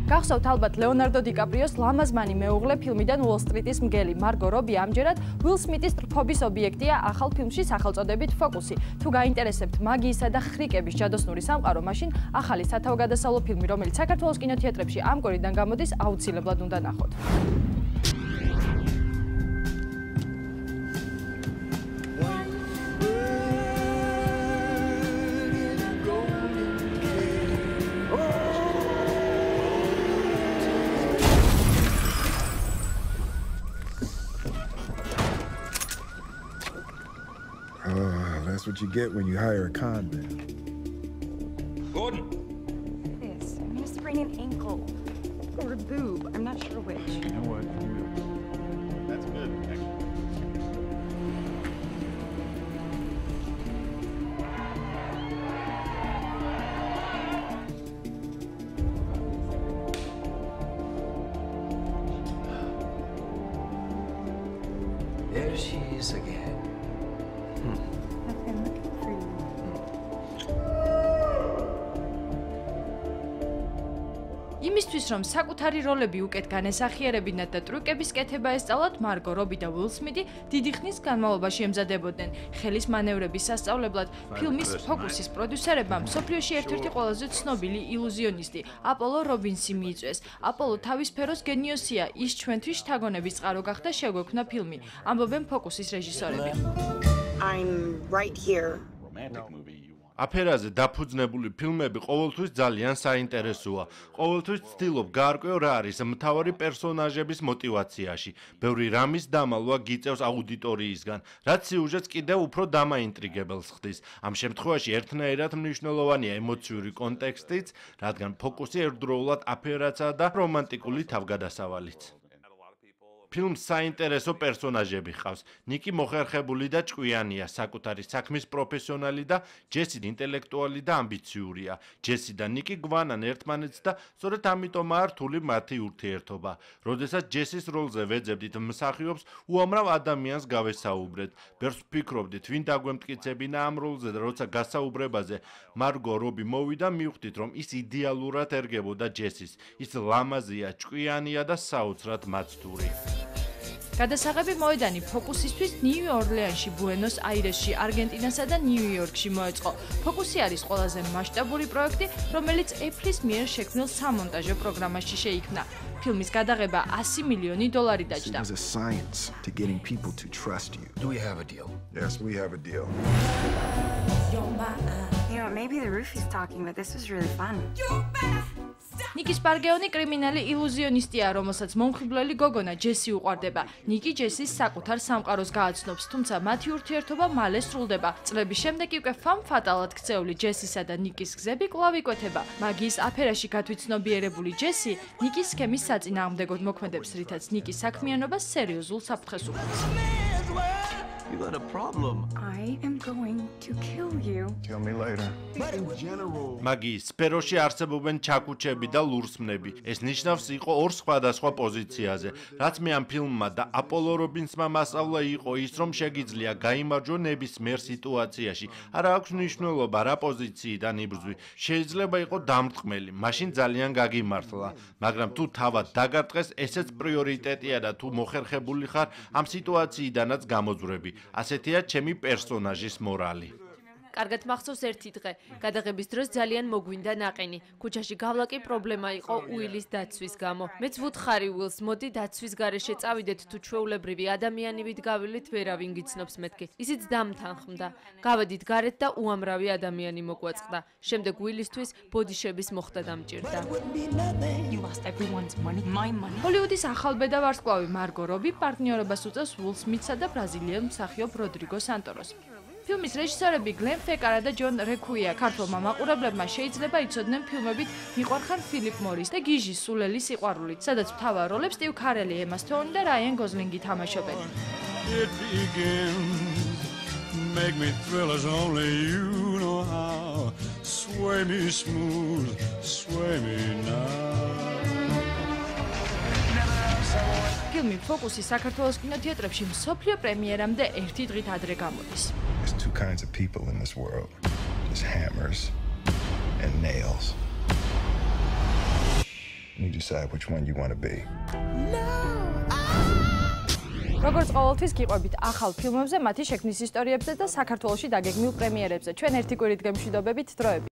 გახსოვთ ალბათ ლეონარდო დიკაპრიოს ლამაზმანი მეუღლე ფილმიდან უოლ სტრიტის მგელი მარგო რობი ამჯერად უილ სმიტის ტრფობის ობიექტია ახალ ფილმში სახელწოდებით ფოკუსი. თუ გაინტერესებთ მაგიისა და ხრიკების ჯადოსნური სამყარო, მაშინ ახალი სათავგადასავლო ფილმი, რომელიც საქართველოს კინოთეატრებში ამ კვირიდან გამოდის, აუცილებლად უნდა ნახოთ. That's what you get when you hire a con man. Gordon! This. I'm gonna sprain an ankle. Or a boob. I'm not sure which. You know what? That's good, actually. There she is again. I've been looking for you. იმისთვის, რომ საკუთარი როლები უკეთ განესახიერებინათ და ტრუკების კეთება ესწავლათ, მარგო რობი და უილ სმიტი დიდი ხნის განმავლობაში ემზადებოდნენ ხელის მანევრების სასწავლებლად. ფილმის ფოკუსის პროდიუსერებმა მსოფლიოში ერთ-ერთი ყველაზე ცნობილი ილუზიონისტი აპოლო რობინსი მიიწვიეს. აპოლო თავისფეროს გენიოსია, ის ჩვენთვის შთაგონების წყარო გახდა, შეგვექმნა ფილმი. ამბობენ ფოკუსის რეჟისორები. I'm right here. Romantic movie you want. აფერაზე დაფუძნებული ფილმები ყოველთვის ძალიან საინტერესოა. ყოველთვის ვცდილობ გაარკვევ რა არის მთავარი პერსონაჟების мотиваციაში. ბევრი რამის დამალვა გიწევს აუდიტორიისგან, რაც სიუჟეტს კიდევ უფრო დამაინტრიგებელს ხდის. ამ შემთხვევაში ერთნაირად მნიშვნელოვანია ემოციური კონტექსტიც, რადგან ფოკუსი ერთდროულად აფერაცაა და რომანტიკული თავგადასავალიც. ფილმს საინტერესო პერსონაჟები ჰყავს. ნიკი მოხერხებული და ჭკვიანია, საკუთარი საქმის პროფესიონალი და ჯესი ინტელექტუალი და ამბიციურია. ჯესი და ნიკი გვანან ერთმანეთს და სწორედ ამიტომაა რთული მათი ურთიერთობა. როდესაც ჯესის როლზე ვეძებდით მსახიობს, უამრავ ადამიანს გავესაუბრეთ. ბერს ვფიქრობდით, ვინ დაგვემტკიცებინა ამ როლზე და როცა გასაუბრებაზე მარგო რობი მოვიდა, მივხვდით, რომ ის იდეალურად ერგებოდა ჯესის. ის ლამაზია, ჭკვიანია და საოცრად მაცდური. გადასაღები მოედანი ფოკუსისთვის ნიუ-ორლეანში, ბუენოს აირესში, არგენტინასა და ნიუ-იორკში მოეწყო. ფოკუსი არის ყველაზე მასშტაბური პროექტი, რომელიც Apple-ის მიერ შექმნილ სამონტაჟო პროგრამაში შეიქმნა. ფილმის გადაღება $100 მილიონი დაჯდა. There's a science to getting people to trust you. Do we have a deal? Yes, we have a deal. You know, maybe the roof is talking, but this was really fun. ნიკის პარგეონი კრიმინალი ილუზიონისტია, რომელსაც მომხიბვლელი გოგონა ჯესი უყვარდება. ნიკი ჯესის საკუთარ სამყაროს გააცნობს, თუმცა მათი ურთიერთობა მალე სრულდება. წლების შემდეგ უკვე ფატალად ქცეული ჯესისა და ნიკის გზები კვლავ იკვეთება. მაგიის აფერაში გათვითცნობიერებული ჯესი ნიკის სქემის საწინააღმდეგოდ მოქმედებს, რითაც ნიკის საქმიანობა სერიოზულ საფრთხეს უქმნის. You got a problem. I am going to kill you. Tell me later. მაგიის სფეროში არსებობენ ჩაკუჩები და ლურსმნები. ეს ნიშნავს იყო ორ სხვადასხვა პოზიციაზე. რაც მე ამ ფილმმა და აპოლო რობინსმა მასწავლა იყო ის, რომ შეგიძლია გაიმარჯვო ნებისმიერ სიტუაციაში. არა აქვს მნიშვნელობა რა პოზიციიდან იბრძვი. შეიძლება იყო დამრტყმელი, მაშინ ძალიან გაგიმართლა. მაგრამ თუ თავად დაგარტყეს, ესეც პრიორიტეტია და თუ მოხერხებული ხარ ამ სიტუაციიდანაც გამოძვრები. ასეთია ჩემი პერსონაჟის მორალი. კარგად მახსოვს ერთი დღე. გადაღების დროს ძალიან მოგვინდა ნაყინი. ქუჩაში გავლა კი პრობლემა იყო უილის დაცვის გამო. მეც ვუთხარი უილს, მოდი დაცვის გარეშე წავიდეთ, თუ ჩვეულებრივი ადამიანი ვით გავილით, ვერავინ გიცნობს მეთქი. ისიც დამთანხმდა. გავედით გარეთ და უამრავი ადამიანი მოგვაწყდა. შემდეგ უილისთვის ბოდიშების მოხდა დამჭირდა. You lost everyone's money, my money. ჰოლივუდის ახალბედა ვარსკვლავი მარგო რობი პარტნიორობას უწევს უილ სმიტსა და ბრაზილიელ მსახიობ როდრიგო სანტოროს. ფილმის რეჟისორები გლენ ფეკარა და ჯონ რეკუია. ქართულმა მაყურებლებმა შეიძლება იცოდნენ ფილმებით მიყვარხარ ფილიპ მორის და გიჟი სულელის სიყვარულით, სადაც მთავარ როლებს სტივ ქარელი, ემა სტოუნი და რაიან გოზლინგი თამაშობენ. It begins, make me thrill as only you know how. Sway me smooth, sway me now. ფილმი ფოკუსი საქართველოს კინოთეატრებში მსოფლიო პრემიერამდე ერთი დღით ადრე გამოდის. There's two kinds of people in this world. There's hammers and nails. And you decide which one you want to be. როგორც ყოველთვის გიყვებით ახალ ფილმებზე, მათი შექმნის ისტორიებზე და საქართველოში დაგეგმილ პრემიერებზე. ჩვენ ერთი კვირით გემშვიდობებით დროებით.